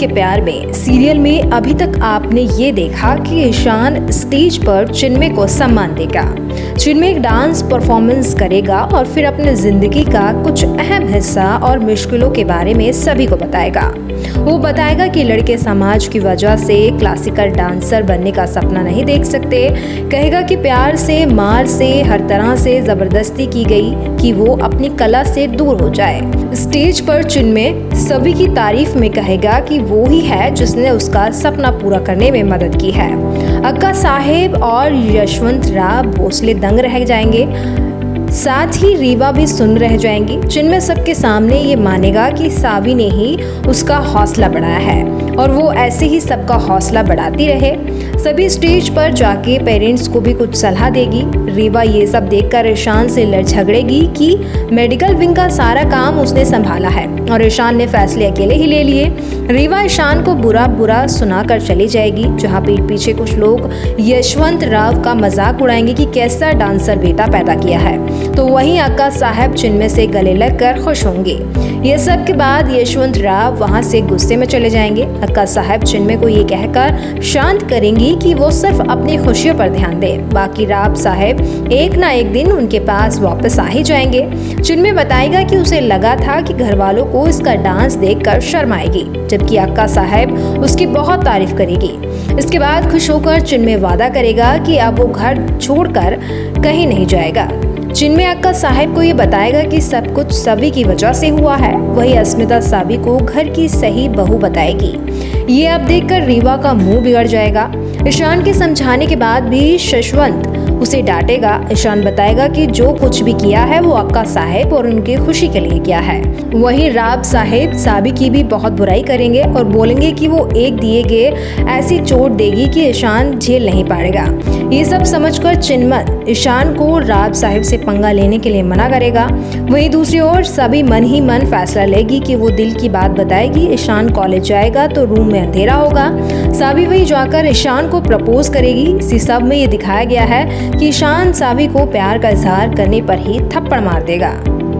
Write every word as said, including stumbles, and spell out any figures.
के प्यार में सीरियल में अभी तक आपने ये देखा कि ईशान स्टेज पर चिन्मय को सम्मान देगा। चिन्मय एक डांस परफॉर्मेंस करेगा और फिर अपने जिंदगी का कुछ अहम हिस्सा और मुश्किलों के बारे में सभी को बताएगा। वो बताएगा कि लड़के समाज की वजह से क्लासिकल डांसर बनने का सपना नहीं देख सकते। कहेगा कि प्यार से, मार से, हर तरह से जबरदस्ती की गई कि वो अपनी कला से दूर हो जाए। स्टेज पर चिन्मय सभी की तारीफ में कहेगा कि वो ही है जिसने उसका सपना पूरा करने में मदद की है। अक्का साहेब और यशवंत राव भोसले दंग रह जाएंगे, साथ ही रीवा भी सुन रह जाएंगी। चिन्मय सबके सामने ये मानेगा कि सावी ने ही उसका हौसला बढ़ाया है और वो ऐसे ही सबका हौसला बढ़ाती रहे। सभी स्टेज पर जाके पेरेंट्स को भी कुछ सलाह देगी। रीवा ये सब देखकर ईशान से लड़ झगड़ेगी कि मेडिकल विंग का सारा काम उसने संभाला है और ईशान ने फैसले अकेले ही ले लिए। रीवा ईशान को बुरा बुरा सुनाकर चली जाएगी, जहाँ पीठ पीछे कुछ लोग यशवंत राव का मजाक उड़ाएंगे कि कैसा डांसर बेटा पैदा किया है। तो वहीं अक्का साहब चिन्मय से गले लगकर खुश होंगे। ये सब के बाद यशवंत राव वहां से गुस्से में चले जाएंगे। अक्का साहब चिन्मय को ये कहकर शांत करेंगी कि वो सिर्फ अपनी खुशियों पर ध्यान दे, बाकी राव साहब एक ना एक दिन उनके पास वापस आ ही जाएंगे। चिन्मय बताएगा कि उसे लगा था कि घर वालों को इसका डांस देखकर शर्म आएगी, जबकि अक्का साहब उसकी बहुत तारीफ करेगी। इसके बाद खुश होकर चिन्मय वादा करेगा कि अब वो घर छोड़कर कहीं नहीं जाएगा। चिन्मय अक्का साहब को ये बताएगा कि सब कुछ सभी की वजह से हुआ है। वही अस्मिता सावी को घर की सही बहू बताएगी। ये अब देखकर रीवा का मुंह बिगड़ जाएगा। ईशान के समझाने के बाद भी शशवंत उसे डांटेगा। ईशान बताएगा कि जो कुछ भी किया है वो अक्का साहेब और उनकी खुशी के लिए किया है। वहीं राव साहेब साबी की भी बहुत बुराई करेंगे और बोलेंगे कि वो एक दिए गए ऐसी चोट देगी कि ईशान झेल नहीं पाएगा। ये सब समझकर चिन्मय ईशान को राव साहेब से पंगा लेने के लिए मना करेगा। वहीं दूसरी ओर सभी मन ही मन फैसला लेगी कि वो दिल की बात बताएगी। ईशान कॉलेज जाएगा तो रूम में अंधेरा होगा। साबी वही जाकर ईशान को प्रपोज करेगी। इसी सब में ये दिखाया गया है कि ईशान साबी को प्यार का इजहार करने पर ही थप्पड़ मार देगा।